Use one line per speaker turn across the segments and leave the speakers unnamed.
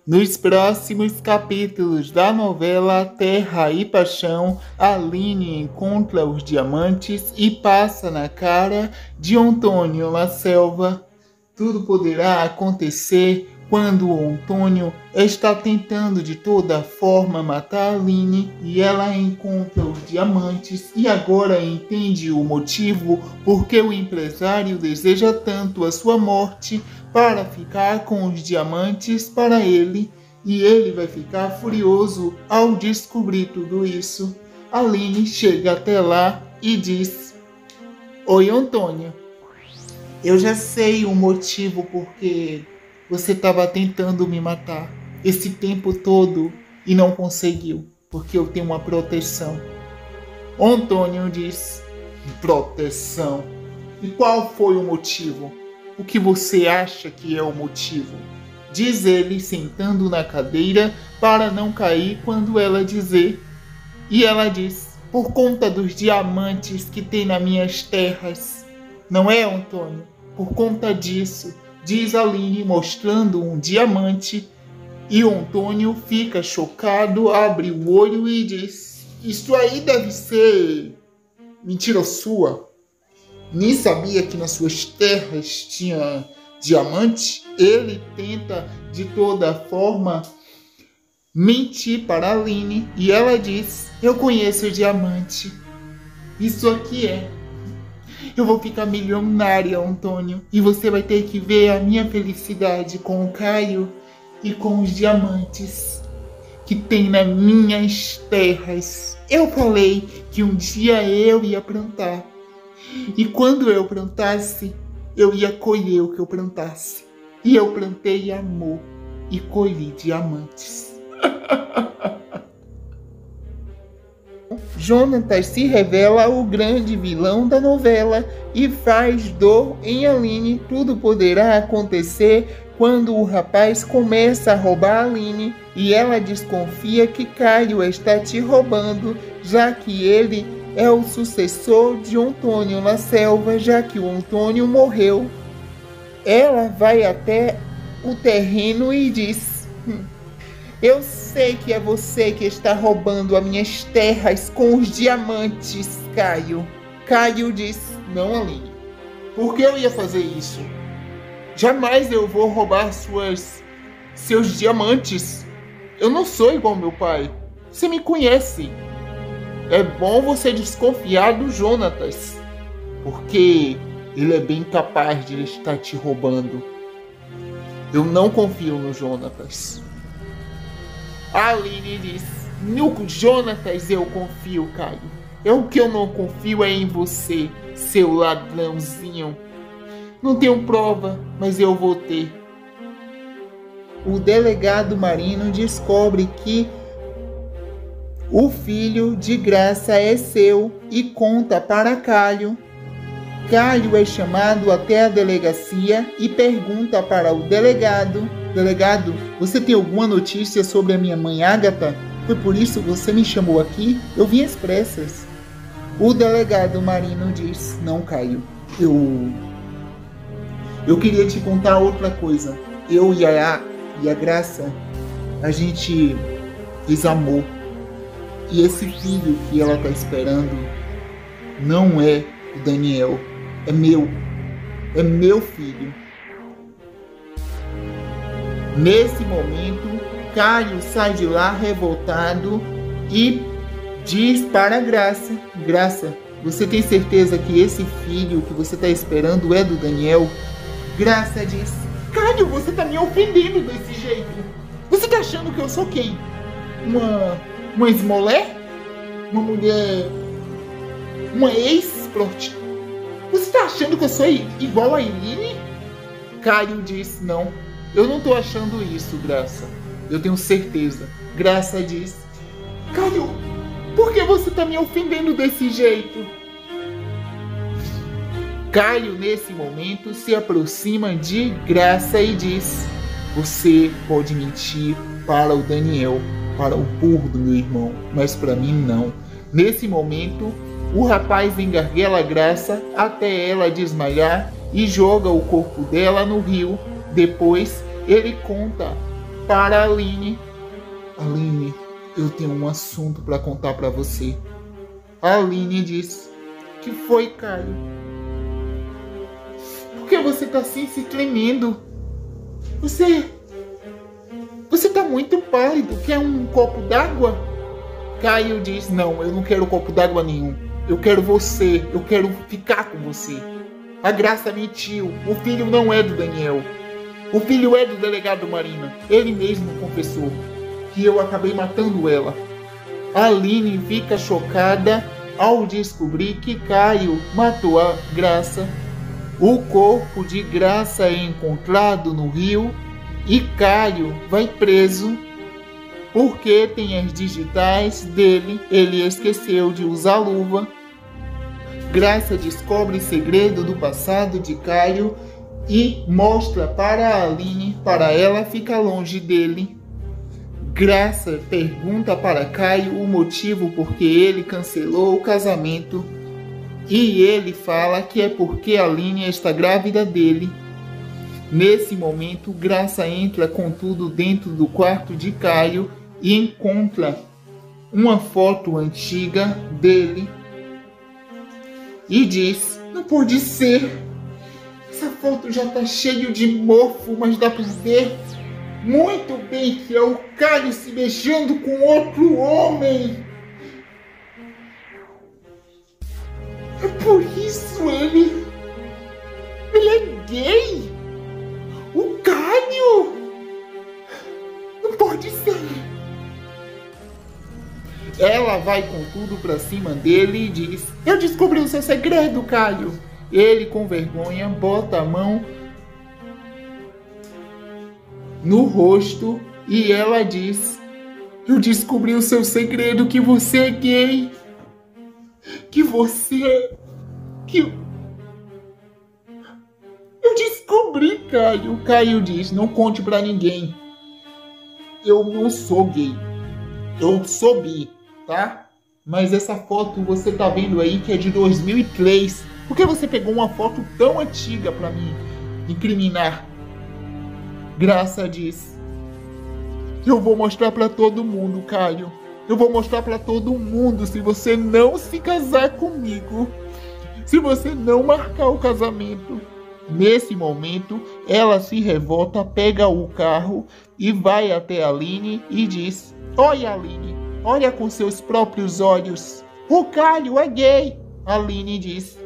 Nos próximos capítulos da novela Terra e Paixão, Aline encontra os diamantes e passa na cara de Antônio La Selva. Tudo poderá acontecer quando o Antônio está tentando de toda forma matar Aline e ela encontra os diamantes e agora entende o motivo porque o empresário deseja tanto a sua morte para ficar com os diamantes para ele, e ele vai ficar furioso ao descobrir tudo isso. Aline chega até lá e diz: Oi, Antônio. Eu já sei o motivo porque você estava tentando me matar esse tempo todo e não conseguiu, porque eu tenho uma proteção. Antônio diz: proteção? E qual foi o motivo? O que você acha que é o motivo? Diz ele, sentando na cadeira para não cair quando ela dizer. E ela diz: por conta dos diamantes que tem nas minhas terras. Não é, Antônio? Por conta disso, diz Aline, mostrando um diamante. E o Antônio fica chocado, abre o olho e diz: isso aí deve ser mentira sua. Nem sabia que nas suas terras tinha diamante. Ele tenta de toda forma mentir para Aline e ela diz: eu conheço o diamante. Isso aqui é. Eu vou ficar milionária, Antônio, e você vai ter que ver a minha felicidade com o Caio e com os diamantes que tem nas minhas terras. Eu falei que um dia eu ia plantar. E quando eu plantasse, eu ia colher o que eu plantasse. E eu plantei amor e colhi diamantes. Jonatas se revela o grande vilão da novela e faz dor em Aline. Tudo poderá acontecer quando o rapaz começa a roubar Aline e ela desconfia que Caio está te roubando, já que ele é o sucessor de Antônio La Selva, já que o Antônio morreu. Ela vai até o terreno e diz: eu sei que é você que está roubando as minhas terras com os diamantes, Caio. Caio diz: não, Aline. Por que eu ia fazer isso? Jamais eu vou roubar seus diamantes. Eu não sou igual ao meu pai. Você me conhece. É bom você desconfiar do Jonatas, porque ele é bem capaz de estar te roubando. Eu não confio no Jonatas. A Aline diz: no Jonatas eu confio, Caio. O que eu não confio é em você, seu ladrãozinho. Não tenho prova, mas eu vou ter. O delegado Marino descobre que o filho de Graça é seu e conta para Caio. Caio é chamado até a delegacia e pergunta para o delegado: delegado, você tem alguma notícia sobre a minha mãe Ágata? Foi por isso que você me chamou aqui? Eu vim às pressas. O delegado Marino diz: não, Caio, eu queria te contar outra coisa. Eu e a Graça, a gente fez amor. E esse filho que ela está esperando não é o Daniel, é meu. É meu filho. Nesse momento, Caio sai de lá revoltado e diz para Graça: Graça, você tem certeza que esse filho que você está esperando é do Daniel? Graça diz: Caio, você está me ofendendo desse jeito. Você está achando que eu sou quem? Uma esmolé? Uma mulher... uma ex-prostituta? Você tá achando que eu sou igual a Aline? Caio diz: não, eu não tô achando isso, Graça. Eu tenho certeza. Graça diz: Caio, por que você tá me ofendendo desse jeito? Caio, nesse momento, se aproxima de Graça e diz: você pode mentir para o Daniel, para o burro do meu irmão, mas para mim não. Nesse momento, o rapaz engarguela Graça até ela desmaiar e joga o corpo dela no rio. Depois, ele conta para a Aline. Aline, eu tenho um assunto para contar para você. A Aline diz: que foi, Caio? Por que você tá assim se tremendo? Você tá muito pálido. Quer um copo d'água? Caio diz: não, eu não quero copo d'água nenhum. Eu quero você. Eu quero ficar com você. A Graça mentiu. O filho não é do Daniel. O filho é do delegado Marina. Ele mesmo confessou que eu acabei matando ela. A Aline fica chocada ao descobrir que Caio matou a Graça. O corpo de Graça é encontrado no rio e Caio vai preso porque tem as digitais dele. Ele esqueceu de usar luva. Graça descobre o segredo do passado de Caio e mostra para a Aline, para ela ficar longe dele. Graça pergunta para Caio o motivo por que ele cancelou o casamento e ele fala que é porque a Aline está grávida dele. Nesse momento, Graça entra com tudo dentro do quarto de Caio e encontra uma foto antiga dele e diz: não pode ser, essa foto já está cheia de mofo, mas dá para ver muito bem que é o Caio se beijando com outro homem. É por isso ele é gay. O Caio não pode ser. Ela vai com tudo pra cima dele e diz: eu descobri o seu segredo, Caio. Ele, com vergonha, bota a mão no rosto e ela diz: eu descobri o seu segredo, que você é gay. Eu descobri, Caio. Caio diz: não conte pra ninguém. Eu não sou gay. Eu sou bi, tá? Mas essa foto você tá vendo aí que é de 2003. Por que você pegou uma foto tão antiga pra me incriminar? Graça diz: eu vou mostrar pra todo mundo, Caio. Eu vou mostrar pra todo mundo se você não se casar comigo. Se você não marcar o casamento. Nesse momento, ela se revolta, pega o carro e vai até a Aline e diz: olha, Aline, olha com seus próprios olhos. O Caio é gay. Aline diz: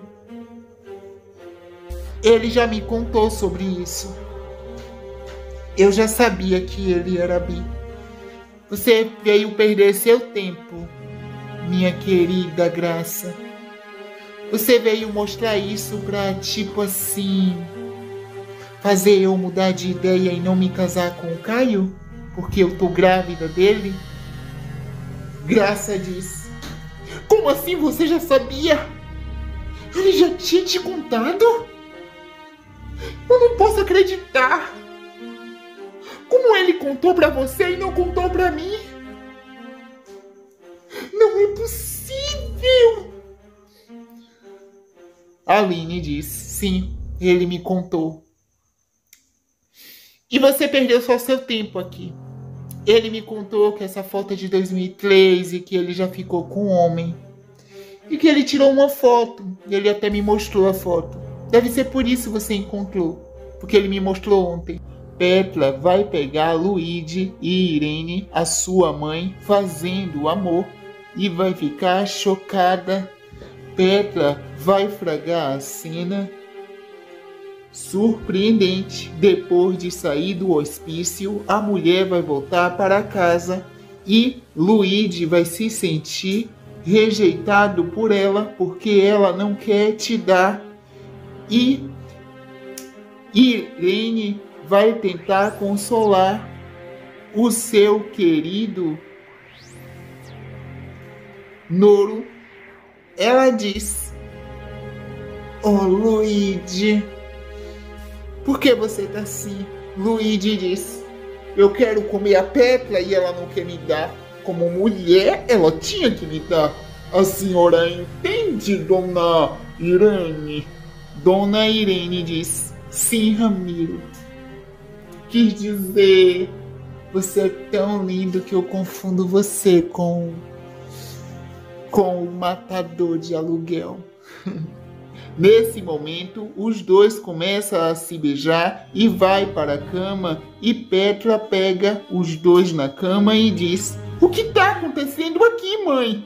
ele já me contou sobre isso. Eu já sabia que ele era bi. Você veio perder seu tempo, minha querida Graça. Você veio mostrar isso pra, tipo assim, fazer eu mudar de ideia e não me casar com o Caio? Porque eu tô grávida dele? Graça diz: como assim você já sabia? Ele já tinha te contado? Eu não posso acreditar. Como ele contou pra você e não contou pra mim? Não é possível. Aline diz: sim, ele me contou. E você perdeu só seu tempo aqui. Ele me contou que essa foto é de 2003 e que ele já ficou com um homem. E que ele tirou uma foto. Ele até me mostrou a foto. Deve ser por isso que você encontrou. Porque ele me mostrou ontem. Petra vai pegar Luíde e Irene, a sua mãe, fazendo amor. E vai ficar chocada. Petra vai fragar a cena surpreendente. Depois de sair do hospício, a mulher vai voltar para casa e Luíde vai se sentir rejeitado por ela porque ela não quer te dar. E Irene vai tentar consolar o seu querido Noro. Ela diz: oh, Luíde, por que você tá assim? Luíde diz: eu quero comer a Petra e ela não quer me dar. Como mulher, ela tinha que me dar. A senhora entende, dona Irene? Dona Irene diz: sim, Ramiro. Quis dizer Você é tão lindo que eu confundo você com o matador de aluguel. Nesse momento, os dois começam a se beijar e vai para a cama e Petra pega os dois na cama e diz: "O que está acontecendo aqui, mãe?"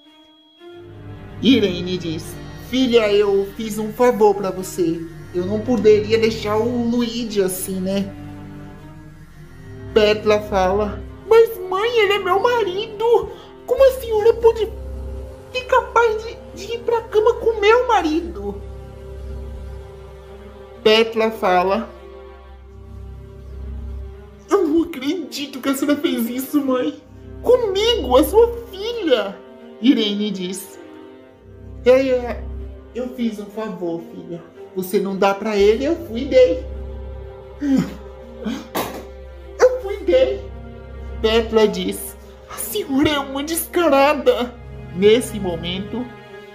Irene diz: "Filha, eu fiz um favor para você. Eu não poderia deixar o Luigi assim, né?" Petra fala: "Mas mãe, ele é meu marido. Como a senhora pode ser capaz de ir para a cama com meu marido?" Petra fala: "Eu não acredito que a senhora fez isso, mãe. Comigo, a sua filha." Irene diz: Eu fiz um favor, filha. Você não dá pra ele, eu fui e dei. Eu fui e dei. Petra diz: "A senhora é uma descarada." Nesse momento,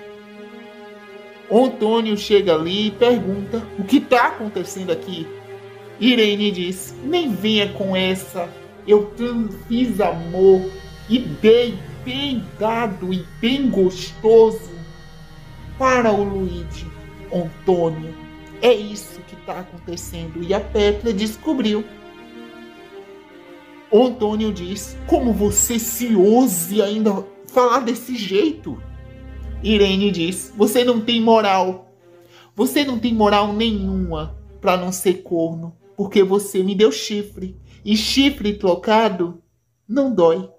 Antônio chega ali e pergunta: "O que tá acontecendo aqui?" Irene diz: "Nem venha com essa. Eu tanto fiz amor e dei bem dado e bem gostoso para o Luigi, Antônio. É isso que está acontecendo." E a Petra descobriu. O Antônio diz: "Como você se ouse ainda falar desse jeito?" Irene diz: "Você não tem moral. Você não tem moral nenhuma para não ser corno, porque você me deu chifre. E chifre trocado não dói."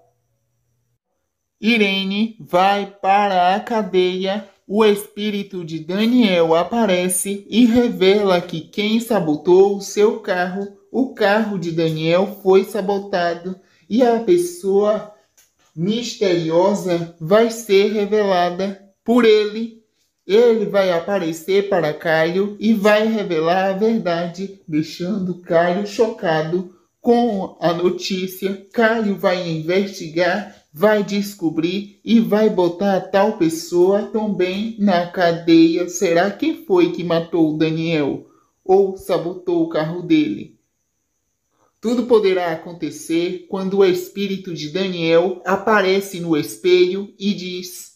Irene vai para a cadeia. O espírito de Daniel aparece e revela que quem sabotou o seu carro, o carro de Daniel, foi sabotado e a pessoa misteriosa vai ser revelada por ele. Ele vai aparecer para Caio e vai revelar a verdade, deixando Caio chocado com a notícia. Caio vai investigar, vai descobrir e vai botar a tal pessoa também na cadeia. Será quem foi que matou o Daniel ou sabotou o carro dele? Tudo poderá acontecer quando o espírito de Daniel aparece no espelho e diz: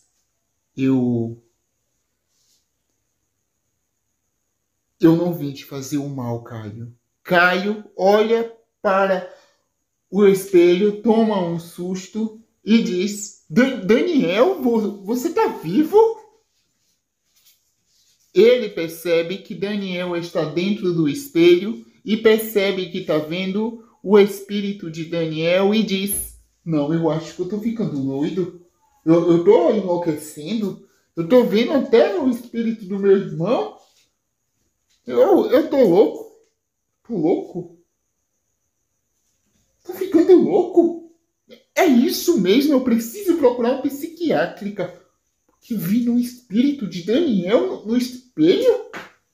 Eu não vim te fazer o mal, Caio." Caio olha para o espelho, toma um susto e diz: Daniel, você tá vivo?" Ele percebe que Daniel está dentro do espelho e percebe que está vendo o espírito de Daniel e diz: "Não, eu acho que eu tô ficando doido. Eu tô enlouquecendo. Eu tô vendo até o espírito do meu irmão. Eu tô louco. Tô louco. Tô ficando louco. É isso mesmo, eu preciso procurar um psiquiátrica. Que vi no espírito de Daniel no espelho?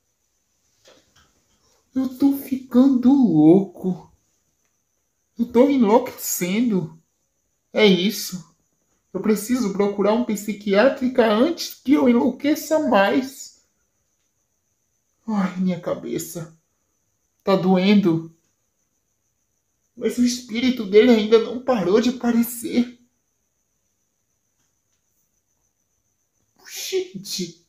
Eu tô ficando louco. Eu tô enlouquecendo. É isso. Eu preciso procurar um psiquiátrica antes que eu enlouqueça mais." Ai, minha cabeça. Tá doendo. Mas o espírito dele ainda não parou de aparecer. Gente.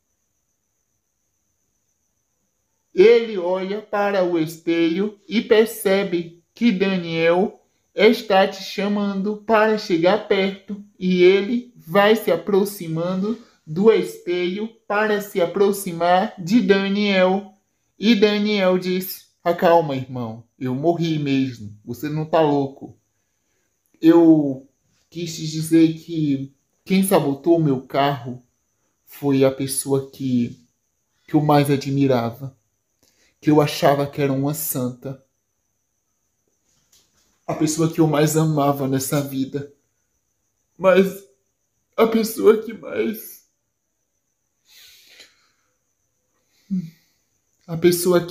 Ele olha para o espelho e percebe que Daniel está te chamando para chegar perto. E ele vai se aproximando do espelho para se aproximar de Daniel. E Daniel diz: "Acalma, irmão. Eu morri mesmo. Você não tá louco. Eu quis te dizer que quem sabotou o meu carro foi a pessoa que eu mais admirava, que eu achava que era uma santa, a pessoa que eu mais amava nessa vida, mas a pessoa que mais... a pessoa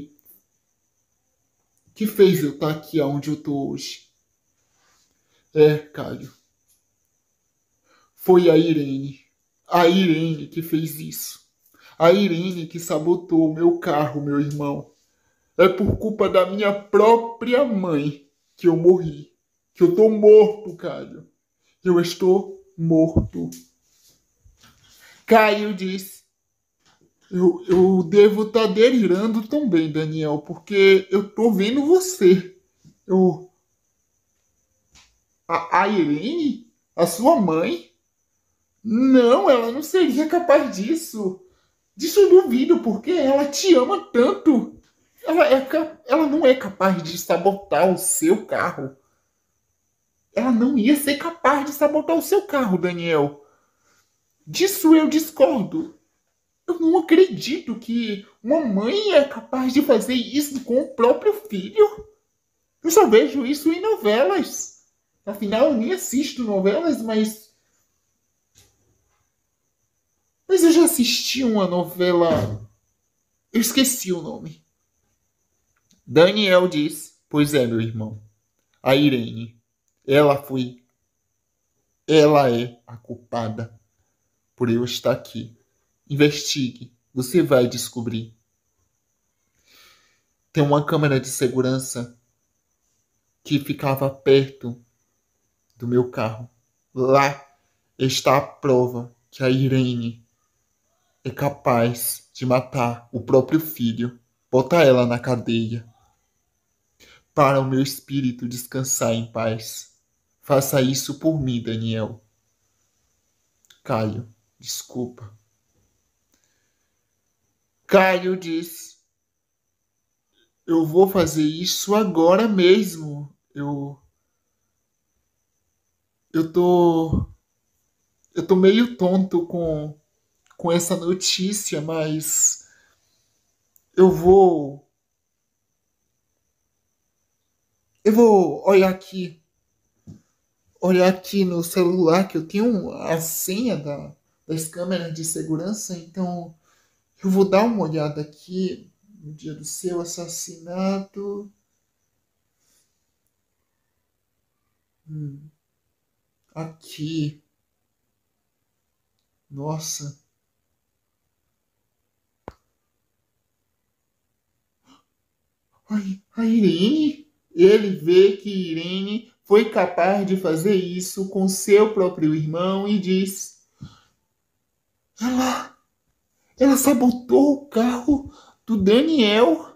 que fez eu estar aqui onde eu tô hoje. É, Caio. Foi a Irene. A Irene que fez isso. A Irene que sabotou o meu carro, meu irmão. É por culpa da minha própria mãe que eu morri. Que eu tô morto, Caio. Eu estou morto. Caio diz: eu devo estar delirando também, Daniel, porque eu tô vendo você. A Irene? A sua mãe? Não, ela não seria capaz disso. Disso eu duvido, porque ela te ama tanto. Ela não é capaz de sabotar o seu carro. Ela não ia ser capaz de sabotar o seu carro, Daniel. Disso eu discordo. Eu não acredito que uma mãe é capaz de fazer isso com o próprio filho. Eu só vejo isso em novelas. Afinal, eu nem assisto novelas, mas eu já assisti uma novela. Eu esqueci o nome. Daniel diz: pois é, meu irmão. A Irene. Ela é a culpada por eu estar aqui. Investigue. Você vai descobrir. Tem uma câmera de segurança que ficava perto do meu carro. Lá está a prova que a Irene é capaz de matar o próprio filho, botar ela na cadeia, para o meu espírito descansar em paz. Faça isso por mim, Daniel. Caio, desculpa. Caio diz: eu vou fazer isso agora mesmo. Eu tô meio tonto com essa notícia, mas eu vou olhar aqui no celular que eu tenho a senha das câmeras de segurança, então eu vou dar uma olhada aqui no dia do seu assassinato. Aqui. Nossa. A Irene? Ele vê que Irene foi capaz de fazer isso com seu próprio irmão e diz: Ela, ela sabotou o carro do Daniel.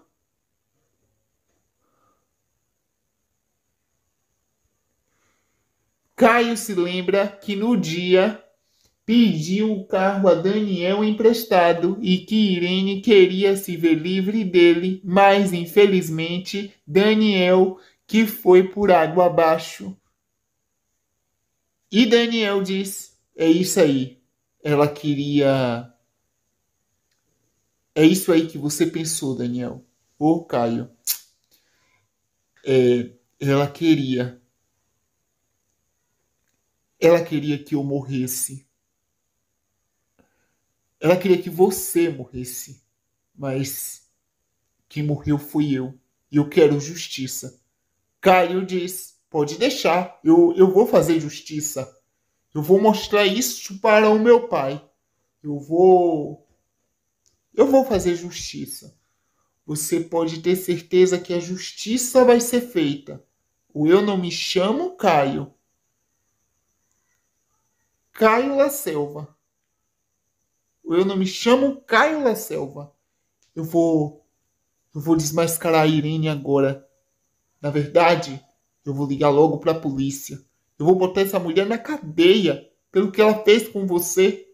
Caio se lembra que no dia pediu o carro a Daniel emprestado e que Irene queria se ver livre dele, mas infelizmente Daniel que foi por água abaixo. E Daniel diz: é isso aí. Ela queria. É isso aí que você pensou, Daniel. Ô, Caio. Ela queria. Ela queria que eu morresse. Ela queria que você morresse. Mas quem morreu fui eu. E eu quero justiça. Caio diz: pode deixar. Eu vou fazer justiça. Eu vou mostrar isso para o meu pai. Eu vou fazer justiça. Você pode ter certeza que a justiça vai ser feita. Eu não me chamo Caio. Caio La Selva. Eu não me chamo Caio La Selva. Eu vou desmascarar a Irene agora. Na verdade, eu vou ligar logo para a polícia. Eu vou botar essa mulher na cadeia pelo que ela fez com você.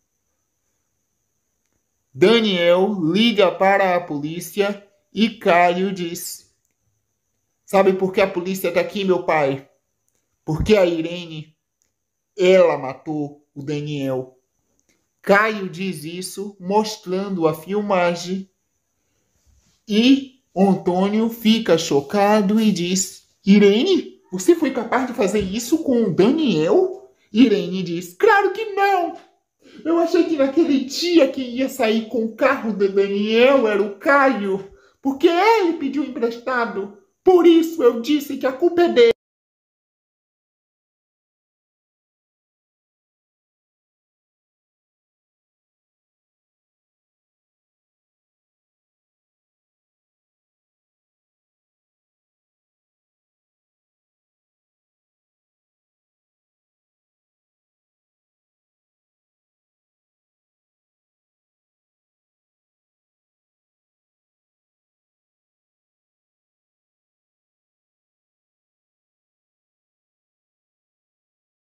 Daniel liga para a polícia e Caio diz: sabe por que a polícia está aqui, meu pai? Porque a Irene, ela matou o Daniel. Caio diz isso mostrando a filmagem e Antônio fica chocado e diz: Irene, você foi capaz de fazer isso com o Daniel? Irene diz: claro que não! Eu achei que naquele dia que ia sair com o carro do Daniel era o Caio, porque ele pediu emprestado. Por isso eu disse que a culpa é dele.